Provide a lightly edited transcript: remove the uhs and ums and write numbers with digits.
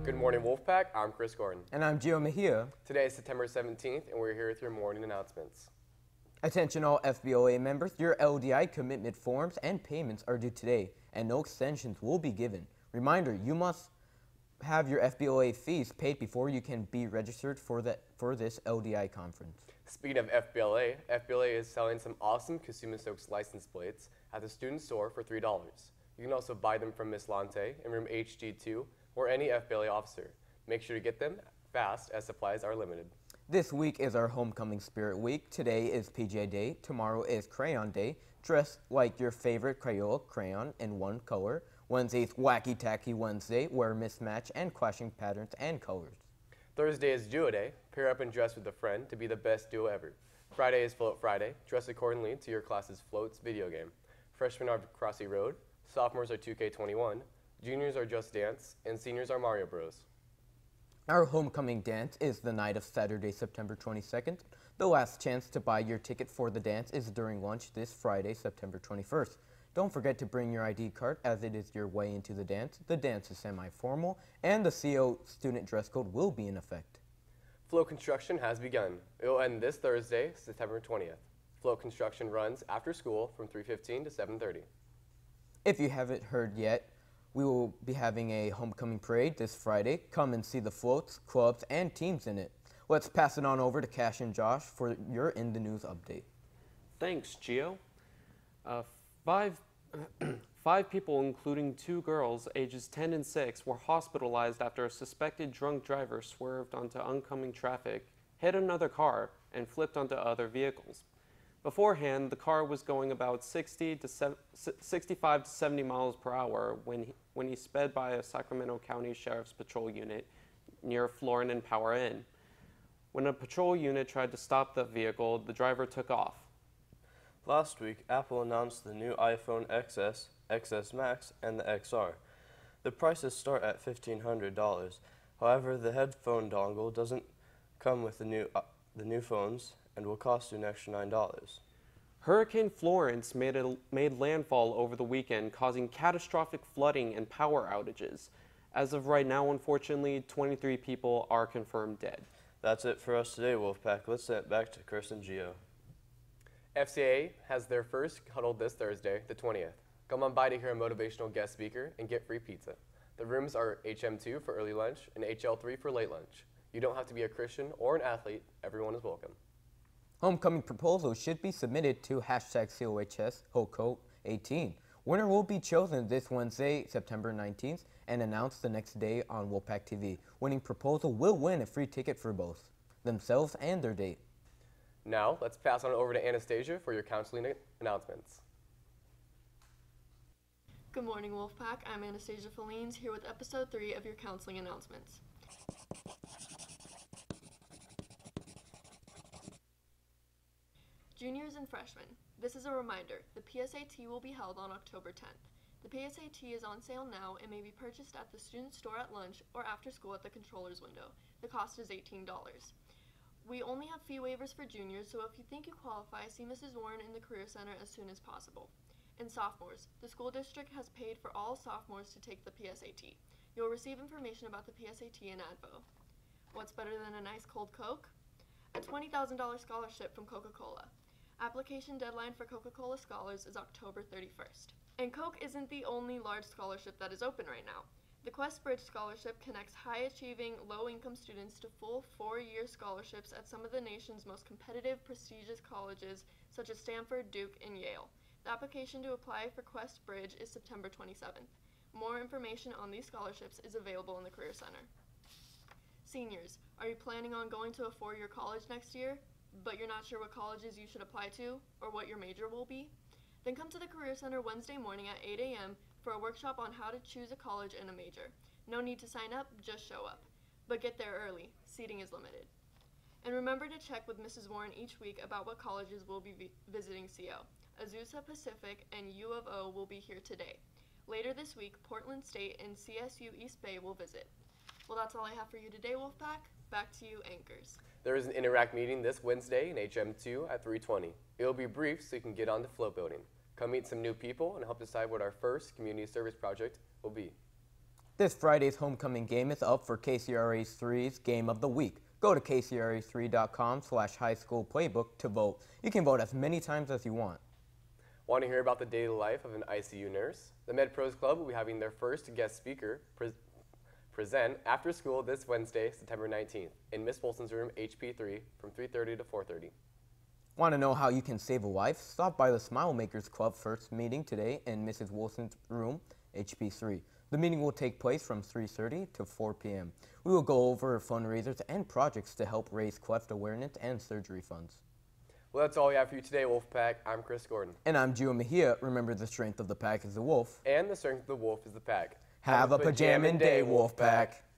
Good morning, Wolfpack. I'm Chris Gordon. And I'm Gio Mejia. Today is September 17th, and we're here with your morning announcements. Attention all FBOA members, your LDI commitment forms and payments are due today, and no extensions will be given. Reminder, you must have your FBOA fees paid before you can be registered for this LDI conference. Speaking of FBLA is selling some awesome Kasuma Stokes license plates at the student store for $3. You can also buy them from Miss Lante in room HG2 or any FBLA officer. Make sure to get them fast as supplies are limited. This week is our Homecoming Spirit Week. Today is PJ Day. Tomorrow is Crayon Day. Dress like your favorite Crayola crayon in one color. Wednesday's Wacky Tacky Wednesday, where mismatch and clashing patterns and colors. Thursday is Duo Day. Pair up and dress with a friend to be the best duo ever. Friday is Float Friday. Dress accordingly to your class's Floats video game. Freshmen are Crossy Road. Sophomores are 2K21. Juniors are Just Dance. And seniors are Mario Bros. Our homecoming dance is the night of Saturday, September 22nd. The last chance to buy your ticket for the dance is during lunch this Friday, September 21st. Don't forget to bring your ID card as it is your way into the dance. The dance is semi-formal and the CO student dress code will be in effect. Float construction has begun. It will end this Thursday, September 20th. Float construction runs after school from 3:15 to 7:30. If you haven't heard yet, we will be having a homecoming parade this Friday. Come and see the floats, clubs, and teams in it. Let's pass it on over to Cash and Josh for your In the News update. Thanks, Gio. Five people, including 2 girls, ages 10 and 6, were hospitalized after a suspected drunk driver swerved onto oncoming traffic, hit another car, and flipped onto other vehicles. Beforehand, the car was going about 65 to 70 miles per hour when he sped by a Sacramento County Sheriff's Patrol unit near Florin and Power Inn. When a patrol unit tried to stop the vehicle, the driver took off. Last week, Apple announced the new iPhone XS, XS Max, and the XR. The prices start at $1,500. However, the headphone dongle doesn't come with the new phones and will cost you an extra $9. Hurricane Florence made landfall over the weekend, causing catastrophic flooding and power outages. As of right now, unfortunately, 23 people are confirmed dead. That's it for us today, Wolfpack. Let's send it back to Chris and Gio. FCA has their first huddle this Thursday, the 20th. Come on by to hear a motivational guest speaker and get free pizza. The rooms are HM2 for early lunch and HL3 for late lunch. You don't have to be a Christian or an athlete. Everyone is welcome. Homecoming proposals should be submitted to #COHS HOCO 18. Winner will be chosen this Wednesday, September 19th, and announced the next day on Wolfpack TV. Winning proposal will win a free ticket for both themselves and their date. Now, let's pass on over to Anastasia for your counseling announcements. Good morning, Wolfpack. I'm Anastasia Felines here with episode 3 of your counseling announcements. Juniors and freshmen, this is a reminder. The PSAT will be held on October 10th. The PSAT is on sale now and may be purchased at the student store at lunch or after school at the controller's window. The cost is $18. We only have fee waivers for juniors, so if you think you qualify, see Mrs. Warren in the Career Center as soon as possible. And sophomores, the school district has paid for all sophomores to take the PSAT. You'll receive information about the PSAT in ADVO. What's better than a nice cold Coke? A $20,000 scholarship from Coca-Cola. Application deadline for Coca-Cola Scholars is October 31st. And Coke isn't the only large scholarship that is open right now. The Quest Bridge Scholarship connects high-achieving, low-income students to full 4-year scholarships at some of the nation's most competitive, prestigious colleges, such as Stanford, Duke, and Yale. The application to apply for Quest Bridge is September 27th. More information on these scholarships is available in the Career Center. Seniors, are you planning on going to a 4-year college next year, but you're not sure what colleges you should apply to or what your major will be? Then come to the Career Center Wednesday morning at 8 a.m. for a workshop on how to choose a college and a major. No need to sign up, just show up. But get there early. Seating is limited. And remember to check with Mrs. Warren each week about what colleges will be visiting CO. Azusa Pacific and U of O will be here today. Later this week, Portland State and CSU East Bay will visit. Well, that's all I have for you today, Wolfpack. Back to you, anchors. There is an Interact meeting this Wednesday in HM2 at 3:20. It will be brief so you can get on the float building. Come meet some new people and help decide what our first community service project will be. This Friday's homecoming game is up for KCRA3's Game of the Week. Go to kcra3.com/highschoolplaybook to vote. You can vote as many times as you want. Want to hear about the daily life of an ICU nurse? The MedPros Club will be having their first guest speaker present after school this Wednesday, September 19th, in Miss Bolson's room, HP3, from 3:30 to 4:30. Want to know how you can save a life? Stop by the Smile Makers Club first meeting today in Mrs. Wilson's room, HP3. The meeting will take place from 3:30 to 4 p.m. We will go over fundraisers and projects to help raise cleft awareness and surgery funds. Well, that's all we have for you today, Wolfpack. I'm Chris Gordon. And I'm Gio Mejia. Remember, the strength of the pack is the wolf. And the strength of the wolf is the pack. Have a pajamin' day, Wolfpack.